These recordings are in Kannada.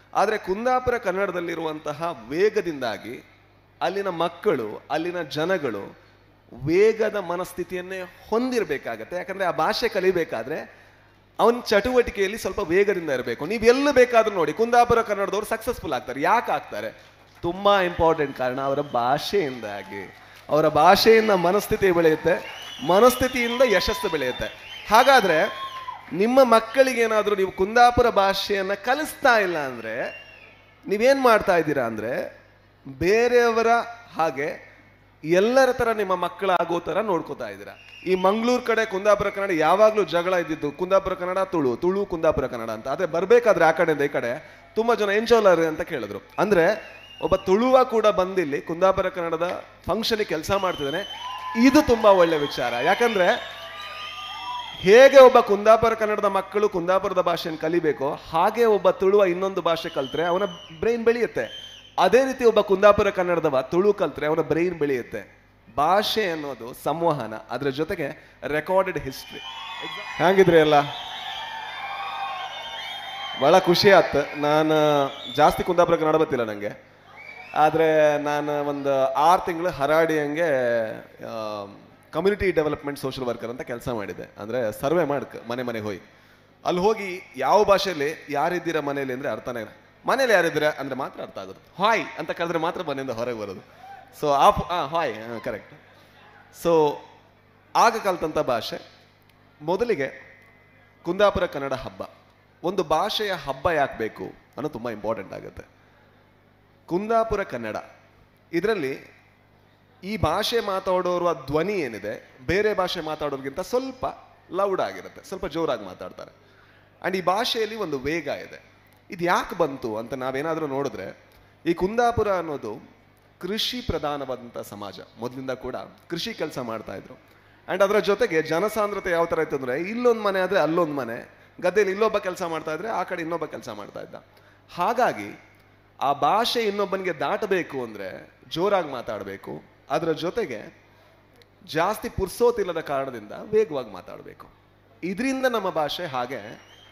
ಆದರೆ ಕುಂದಾಪುರ ಕನ್ನಡದಲ್ಲಿರುವಂತಹ ವೇಗದಿಂದಾಗಿ ಅಲ್ಲಿನ ಮಕ್ಕಳು, ಅಲ್ಲಿನ ಜನಗಳು ವೇಗದ ಮನಸ್ಥಿತಿಯನ್ನೇ ಹೊಂದಿರಬೇಕಾಗತ್ತೆ. ಯಾಕಂದರೆ ಆ ಭಾಷೆ ಕಲಿಬೇಕಾದ್ರೆ ಅವನ ಚಟುವಟಿಕೆಯಲ್ಲಿ ಸ್ವಲ್ಪ ವೇಗದಿಂದ ಇರಬೇಕು. ನೀವು ಎಲ್ಲೂ ಬೇಕಾದ್ರೂ ನೋಡಿ, ಕುಂದಾಪುರ ಕನ್ನಡದವ್ರು ಸಕ್ಸಸ್ಫುಲ್ ಆಗ್ತಾರೆ. ಯಾಕೆ ಆಗ್ತಾರೆ? ತುಂಬ ಇಂಪಾರ್ಟೆಂಟ್ ಕಾರಣ ಅವರ ಭಾಷೆಯಿಂದಾಗಿ. ಅವರ ಭಾಷೆಯಿಂದ ಮನಸ್ಥಿತಿ ಬೆಳೆಯುತ್ತೆ, ಮನಸ್ಥಿತಿಯಿಂದ ಯಶಸ್ಸು ಬೆಳೆಯುತ್ತೆ. ಹಾಗಾದರೆ ನಿಮ್ಮ ಮಕ್ಕಳಿಗೇನಾದರೂ ನೀವು ಕುಂದಾಪುರ ಭಾಷೆಯನ್ನು ಕಲಿಸ್ತಾ ಇಲ್ಲ ಅಂದರೆ ನೀವೇನು ಮಾಡ್ತಾ ಇದ್ದೀರಾ ಅಂದರೆ, ಬೇರೆಯವರ ಹಾಗೆ ಎಲ್ಲರ ಥರ ನಿಮ್ಮ ಮಕ್ಕಳಾಗೋ ಥರ ನೋಡ್ಕೋತಾ ಇದ್ದೀರಾ. ಈ ಮಂಗಳೂರು ಕಡೆ ಕುಂದಾಪುರ ಕನ್ನಡ ಯಾವಾಗಲೂ ಜಗಳ ಇದ್ದಿದ್ದು, ಕುಂದಾಪುರ ಕನ್ನಡ ತುಳು, ತುಳು ಕುಂದಾಪುರ ಕನ್ನಡ ಅಂತ. ಆದರೆ ಬರಬೇಕಾದ್ರೆ ಆ ಕಡೆಯಿಂದ ಈ ಕಡೆ ತುಂಬ ಜನ ಎಂಜೋಲರ್ ಅಂತ ಕೇಳಿದ್ರು. ಅಂದರೆ ಒಬ್ಬ ತುಳುವ ಕೂಡ ಬಂದಿಲ್ಲಿ ಕುಂದಾಪುರ ಕನ್ನಡದ ಫಂಕ್ಷನಿಗೆ ಕೆಲಸ ಮಾಡ್ತಿದ್ದಾನೆ. ಇದು ತುಂಬ ಒಳ್ಳೆ ವಿಚಾರ. ಯಾಕಂದರೆ ಹೇಗೆ ಒಬ್ಬ ಕುಂದಾಪುರ ಕನ್ನಡದ ಮಕ್ಕಳು ಕುಂದಾಪುರದ ಭಾಷೆಯನ್ನು ಕಲಿಬೇಕೋ ಹಾಗೆ ಒಬ್ಬ ತುಳುವ ಇನ್ನೊಂದು ಭಾಷೆ ಕಲ್ತ್ರೆ ಅವನ ಬ್ರೈನ್ ಬೆಳೆಯುತ್ತೆ. ಅದೇ ರೀತಿ ಒಬ್ಬ ಕುಂದಾಪುರ ಕನ್ನಡದವ ತುಳು ಕಲ್ತ್ರೆ ಅವನ ಬ್ರೈನ್ ಬೆಳೆಯುತ್ತೆ. ಭಾಷೆ ಅನ್ನೋದು ಸಂವಹನ, ಅದರ ಜೊತೆಗೆ ರೆಕಾರ್ಡೆಡ್ ಹಿಸ್ಟ್ರಿ. ಹೇಗಿದ್ರಿ ಎಲ್ಲ? ಭಾಳ ಖುಷಿ ಆಯ್ತು. ನಾನು ಜಾಸ್ತಿ ಕುಂದಾಪುರ ಕನ್ನಡ ಗೊತ್ತಿಲ್ಲ ನನಗೆ, ಆದರೆ ನಾನು ಒಂದು 6 ತಿಂಗಳು ಹರಾಡಿಯಂಗೆ ಕಮ್ಯುನಿಟಿ ಡೆವಲಪ್ಮೆಂಟ್ ಸೋಷಿಯಲ್ ವರ್ಕರ್ ಅಂತ ಕೆಲಸ ಮಾಡಿದೆ. ಅಂದರೆ ಸರ್ವೆ ಮಾಡಕ್ಕೆ ಮನೆ ಮನೆಗೆ ಹೋಗಿ, ಅಲ್ಲಿ ಹೋಗಿ ಯಾವ ಭಾಷೆಯಲ್ಲಿ ಯಾರಿದ್ದೀರಾ ಮನೇಲಿ ಅಂದರೆ ಅರ್ಥನೇ ಇಲ್ಲ. ಮನೇಲಿ ಯಾರಿದ್ದೀರಾ ಅಂದರೆ ಮಾತ್ರ ಅರ್ಥ ಆಗೋದು. ಹಾಯ್ ಅಂತ ಕರೆದ್ರೆ ಮಾತ್ರ ಮನೆಯಿಂದ ಹೊರಗೆ ಬರೋದು. So hi correct. ಸೊ ಆಗ ಕಲ್ತಂಥ ಭಾಷೆ. ಮೊದಲಿಗೆ ಕುಂದಾಪುರ ಕನ್ನಡ ಹಬ್ಬ. ಒಂದು ಭಾಷೆಯ ಹಬ್ಬ ಯಾಕೆ ಬೇಕು ಅನ್ನೋದು ತುಂಬ ಇಂಪಾರ್ಟೆಂಟ್ ಆಗುತ್ತೆ. ಕುಂದಾಪುರ ಕನ್ನಡ ಇದರಲ್ಲಿ ಈ ಭಾಷೆ ಮಾತಾಡೋರುವ ಧ್ವನಿ ಏನಿದೆ ಬೇರೆ ಭಾಷೆ ಮಾತಾಡೋರಿಗಿಂತ ಸ್ವಲ್ಪ ಲೌಡ್ ಆಗಿರುತ್ತೆ, ಸ್ವಲ್ಪ ಜೋರಾಗಿ ಮಾತಾಡ್ತಾರೆ. ಆ್ಯಂಡ್ ಈ ಭಾಷೆಯಲ್ಲಿ ಒಂದು ವೇಗ ಇದೆ. ಇದು ಯಾಕೆ ಬಂತು ಅಂತ ನಾವೇನಾದರೂ ನೋಡಿದ್ರೆ, ಈ ಕುಂದಾಪುರ ಅನ್ನೋದು ಕೃಷಿ ಪ್ರಧಾನವಾದಂಥ ಸಮಾಜ. ಮೊದಲಿಂದ ಕೂಡ ಕೃಷಿ ಕೆಲಸ ಮಾಡ್ತಾ ಇದ್ರು. ಆ್ಯಂಡ್ ಅದರ ಜೊತೆಗೆ ಜನಸಾಂದ್ರತೆ ಯಾವ ಥರ ಇತ್ತು ಅಂದರೆ, ಇಲ್ಲೊಂದು ಮನೆ ಆದರೆ ಅಲ್ಲೊಂದು ಮನೆ, ಗದ್ದೆಯಲ್ಲಿ ಇಲ್ಲೊಬ್ಬ ಕೆಲಸ ಮಾಡ್ತಾ ಇದ್ರೆ ಆ ಕಡೆ ಇನ್ನೊಬ್ಬ ಕೆಲಸ ಮಾಡ್ತಾ ಇದ್ದ. ಹಾಗಾಗಿ ಆ ಭಾಷೆ ಇನ್ನೊಬ್ಬನಿಗೆ ದಾಟಬೇಕು ಅಂದರೆ ಜೋರಾಗಿ ಮಾತಾಡಬೇಕು. ಅದರ ಜೊತೆಗೆ ಜಾಸ್ತಿ ಪುರ್ಸೋತಿಲ್ಲದ ಕಾರಣದಿಂದ ವೇಗವಾಗಿ ಮಾತಾಡಬೇಕು. ಇದರಿಂದ ನಮ್ಮ ಭಾಷೆ ಹಾಗೆ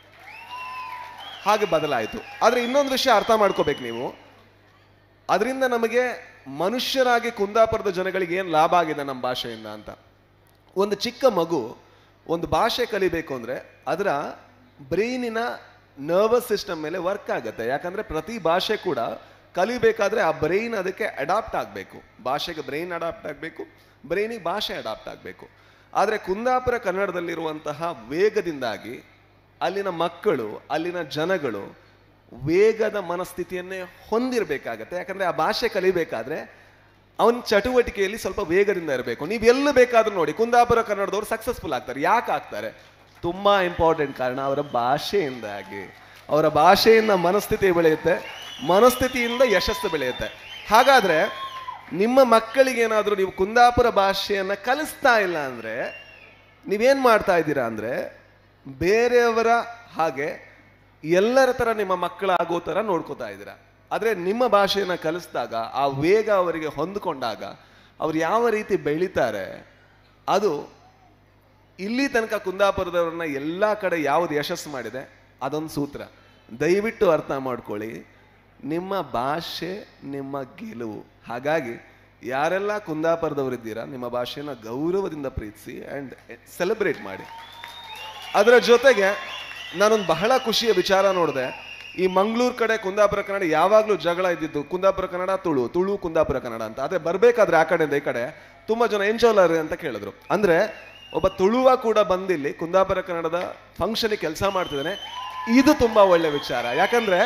ಬದಲಾಯಿತು. ಆದರೆ ಇನ್ನೊಂದು ವಿಷಯ ಅರ್ಥ ಮಾಡ್ಕೋಬೇಕು ನೀವು, ಅದರಿಂದ ನಮಗೆ ಮನುಷ್ಯರಾಗಿ ಕುಂದಾಪುರದ ಜನಗಳಿಗೆ ಏನು ಲಾಭ ಆಗಿದೆ ನಮ್ಮ ಭಾಷೆಯಿಂದ ಅಂತ. ಒಂದು ಚಿಕ್ಕ ಮಗು ಒಂದು ಭಾಷೆ ಕಲಿಬೇಕು ಅಂದರೆ ಅದರ ಬ್ರೈನಿನ ನರ್ವಸ್ ಸಿಸ್ಟಮ್ ಮೇಲೆ ವರ್ಕ್ ಆಗುತ್ತೆ. ಯಾಕಂದರೆ ಪ್ರತಿ ಭಾಷೆ ಕೂಡ ಕಲಿಬೇಕಾದ್ರೆ ಆ ಬ್ರೈನ್ ಅದಕ್ಕೆ ಅಡಾಪ್ಟ್ ಆಗಬೇಕು. ಭಾಷೆಗೆ ಬ್ರೈನ್ ಅಡಾಪ್ಟ್ ಆಗಬೇಕು, ಬ್ರೈನಿಗೆ ಭಾಷೆ ಅಡಾಪ್ಟ್ ಆಗಬೇಕು. ಆದರೆ ಕುಂದಾಪುರ ಕನ್ನಡದಲ್ಲಿರುವಂತಹ ವೇಗದಿಂದಾಗಿ ಅಲ್ಲಿನ ಮಕ್ಕಳು, ಅಲ್ಲಿನ ಜನಗಳು ವೇಗದ ಮನಸ್ಥಿತಿಯನ್ನೇ ಹೊಂದಿರಬೇಕಾಗತ್ತೆ. ಯಾಕಂದರೆ ಆ ಭಾಷೆ ಕಲಿಬೇಕಾದ್ರೆ ಅವನ ಚಟುವಟಿಕೆಯಲ್ಲಿ ಸ್ವಲ್ಪ ವೇಗದಿಂದ ಇರಬೇಕು. ನೀವು ಎಲ್ಲೂ ಬೇಕಾದ್ರೂ ನೋಡಿ, ಕುಂದಾಪುರ ಕನ್ನಡದವ್ರು ಸಕ್ಸಸ್ಫುಲ್ ಆಗ್ತಾರೆ. ಯಾಕೆ ಆಗ್ತಾರೆ? ತುಂಬ ಇಂಪಾರ್ಟೆಂಟ್ ಕಾರಣ ಅವರ ಭಾಷೆಯಿಂದಾಗಿ. ಅವರ ಭಾಷೆಯಿಂದ ಮನಸ್ಥಿತಿ ಬೆಳೆಯುತ್ತೆ, ಮನಸ್ಥಿತಿಯಿಂದ ಯಶಸ್ಸು ಬೆಳೆಯುತ್ತೆ. ಹಾಗಾದರೆ ನಿಮ್ಮ ಮಕ್ಕಳಿಗೇನಾದರೂ ನೀವು ಕುಂದಾಪುರ ಭಾಷೆಯನ್ನು ಕಲಿಸ್ತಾ ಇಲ್ಲ ಅಂದರೆ ನೀವೇನು ಮಾಡ್ತಾ ಇದ್ದೀರಾ ಅಂದರೆ, ಬೇರೆಯವರ ಹಾಗೆ ಎಲ್ಲರ ಥರ ನಿಮ್ಮ ಮಕ್ಕಳಾಗೋ ಥರ ನೋಡ್ಕೋತಾ ಇದ್ದೀರಾ. ಆದರೆ ನಿಮ್ಮ ಭಾಷೆಯನ್ನು ಕಲಿಸಿದಾಗ, ಆ ವೇಗ ಅವರಿಗೆ ಹೊಂದಿಕೊಂಡಾಗ ಅವ್ರು ಯಾವ ರೀತಿ ಬೆಳೀತಾರೆ, ಅದು ಇಲ್ಲಿ ತನಕ ಕುಂದಾಪುರದವ್ರನ್ನ ಎಲ್ಲ ಕಡೆ ಯಾವುದು ಯಶಸ್ಸು ಮಾಡಿದೆ ಅದೊಂದು ಸೂತ್ರ. ದಯವಿಟ್ಟು ಅರ್ಥ ಮಾಡ್ಕೊಳ್ಳಿ, ನಿಮ್ಮ ಭಾಷೆ ನಿಮ್ಮ ಗೆಲುವು. ಹಾಗಾಗಿ ಯಾರೆಲ್ಲ ಕುಂದಾಪುರದವರಿದ್ದೀರಾ, ನಿಮ್ಮ ಭಾಷೆನ ಗೌರವದಿಂದ ಪ್ರೀತಿಸಿ ಆ್ಯಂಡ್ ಸೆಲೆಬ್ರೇಟ್ ಮಾಡಿ. ಅದರ ಜೊತೆಗೆ ನಾನೊಂದು ಬಹಳ ಖುಷಿಯ ವಿಚಾರ ನೋಡಿದೆ. ಈ ಮಂಗಳೂರು ಕಡೆ ಕುಂದಾಪುರ ಕನ್ನಡ ಯಾವಾಗಲೂ ಜಗಳ ಇದ್ದಿದ್ದು, ಕುಂದಾಪುರ ಕನ್ನಡ ತುಳು, ತುಳು ಕುಂದಾಪುರ ಕನ್ನಡ ಅಂತ. ಆದರೆ ಬರಬೇಕಾದ್ರೆ ಆ ಕಡೆಯಿಂದ ಈ ಕಡೆ ತುಂಬ ಜನ ಎಂಜೋಲರ್ ಅಂತ ಕೇಳಿದ್ರು. ಅಂದರೆ ಒಬ್ಬ ತುಳುವ ಕೂಡ ಬಂದಿಲ್ಲಿ ಕುಂದಾಪುರ ಕನ್ನಡದ ಫಂಕ್ಷನಿಗೆ ಕೆಲಸ ಮಾಡ್ತಿದ್ದಾನೆ. ಇದು ತುಂಬ ಒಳ್ಳೆ ವಿಚಾರ. ಯಾಕಂದರೆ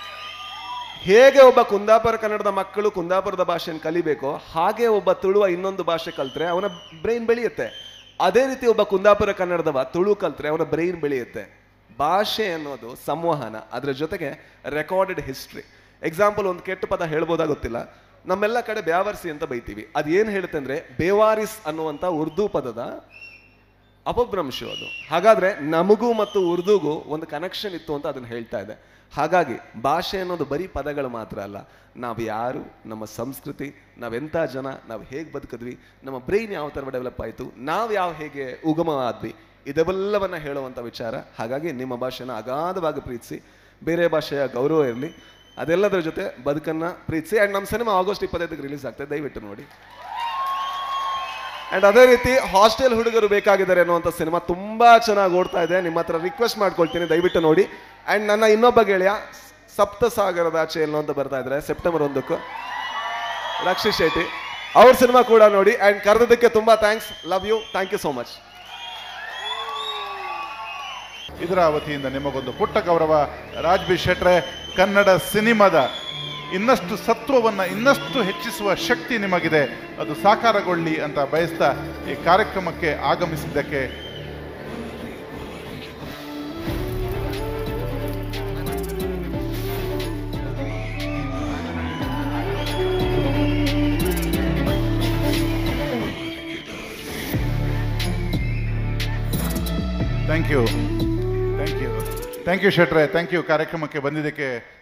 ಹೇಗೆ ಒಬ್ಬ ಕುಂದಾಪುರ ಕನ್ನಡದ ಮಕ್ಕಳು ಕುಂದಾಪುರದ ಭಾಷೆಯನ್ನು ಕಲಿಬೇಕೋ ಹಾಗೆ ಒಬ್ಬ ತುಳುವ ಇನ್ನೊಂದು ಭಾಷೆ ಕಲ್ತ್ರೆ ಅವನ ಬ್ರೈನ್ ಬೆಳೆಯುತ್ತೆ. ಅದೇ ರೀತಿ ಒಬ್ಬ ಕುಂದಾಪುರ ಕನ್ನಡದವ ತುಳು ಕಲ್ತ್ರೆ ಅವನ ಬ್ರೈನ್ ಬೆಳೆಯುತ್ತೆ. ಭಾಷೆ ಅನ್ನೋದು ಸಂವಹನ, ಅದರ ಜೊತೆಗೆ ರೆಕಾರ್ಡೆಡ್ ಹಿಸ್ಟ್ರಿ. ಎಕ್ಸಾಂಪಲ್, ಒಂದು ಕೆಟ್ಟ ಪದ ಹೇಳ್ಬೋದಾ ಗೊತ್ತಿಲ್ಲ, ನಮ್ಮೆಲ್ಲ ಕಡೆ ಬ್ಯಾವರ್ಸಿ ಅಂತ ಬೈತೀವಿ. ಅದು ಏನು ಹೇಳುತ್ತೆ ಅಂದರೆ ಬೇವಾರಿಸ್ ಅನ್ನುವಂಥ ಉರ್ದು ಪದದ ಅಪಭ್ರಂಶ ಅದು. ಹಾಗಾದರೆ ನಮಗೂ ಮತ್ತು ಉರ್ದುಗೂ ಒಂದು ಕನೆಕ್ಷನ್ ಇತ್ತು ಅಂತ ಅದನ್ನು ಹೇಳ್ತಾ ಇದೆ. ಹಾಗಾಗಿ ಭಾಷೆ ಅನ್ನೋದು ಬರೀ ಪದಗಳು ಮಾತ್ರ ಅಲ್ಲ, ನಾವು ಯಾರು, ನಮ್ಮ ಸಂಸ್ಕೃತಿ, ನಾವೆಂಥ ಜನ, ನಾವು ಹೇಗೆ ಬದುಕಿದ್ವಿ, ನಮ್ಮ ಬ್ರೈನ್ ಯಾವ ಥರ ಡೆವಲಪ್ ಆಯಿತು, ನಾವು ಹೇಗೆ ಉಗಮ ಆದ್ವಿ, ಇದೆಲ್ಲವನ್ನು ಹೇಳುವಂಥ ವಿಚಾರ. ಹಾಗಾಗಿ ನಿಮ್ಮ ಭಾಷೆನ ಅಗಾಧವಾಗಿ ಪ್ರೀತಿಸಿ, ಬೇರೆ ಭಾಷೆಯ ಗೌರವ ಇರಲಿ. ಅದೆಲ್ಲದರ ಜೊತೆ ಬದುಕನ್ನು ಪ್ರೀತಿಸಿ. ಆ್ಯಂಡ್ ನಮ್ಮ ಸಿನಿಮಾ ಆಗಸ್ಟ್ 25ಕ್ಕೆ ರಿಲೀಸ್ ಆಗ್ತದೆ, ದಯವಿಟ್ಟು ನೋಡಿ. ಆ್ಯಂಡ್ ಅದೇ ರೀತಿ ಹಾಸ್ಟೆಲ್ ಹುಡುಗರು ಬೇಕಾಗಿದ್ದಾರೆ ಅನ್ನುವಂಥ ಸಿನಿಮಾ ತುಂಬ ಚೆನ್ನಾಗಿ ಓಡ್ತಾ ಇದೆ. ನಿಮ್ಮ ಹತ್ರ ರಿಕ್ವೆಸ್ಟ್ ಮಾಡ್ಕೊಳ್ತೀನಿ, ದಯವಿಟ್ಟು ನೋಡಿ. ಆ್ಯಂಡ್ ನನ್ನ ಇನ್ನೊಬ್ಬ ಗೆಳೆಯ ಸಪ್ತಸಾಗರದ ಆಚೆ ಎಲ್ಲೋ ಅಂತ ಬರ್ತಾ ಇದ್ದಾರೆ ಸೆಪ್ಟೆಂಬರ್ 1ಕ್ಕೆ, ರಕ್ಷಿತ್ ಶೆಟ್ಟಿ, ಅವ್ರ ಸಿನಿಮಾ ಕೂಡ ನೋಡಿ. ಆ್ಯಂಡ್ ಕರೆದಕ್ಕೆ ತುಂಬ thanks, love you, thank you so much. ಇದರ ವತಿಯಿಂದ ನಿಮಗೊಂದು ಪುಟ್ಟ ಗೌರವ. ರಾಜ್ ಬಿ ಶೆಟ್ರೆ, ಕನ್ನಡ ಸಿನಿಮಾದ ಇನ್ನಷ್ಟು ಸತ್ವವನ್ನು ಇನ್ನಷ್ಟು ಹೆಚ್ಚಿಸುವ ಶಕ್ತಿ ನಿಮಗಿದೆ, ಅದು ಸಾಕಾರಗೊಳ್ಳಿ ಅಂತ ಬಯಸ್ತಾ ಈ ಕಾರ್ಯಕ್ರಮಕ್ಕೆ ಆಗಮಿಸಿದ್ದಕ್ಕೆ ಥ್ಯಾಂಕ್ ಯು ಶೆಟ್ರೆ, ಥ್ಯಾಂಕ್ ಯು ಕಾರ್ಯಕ್ರಮಕ್ಕೆ ಬಂದಿದ್ದಕ್ಕೆ.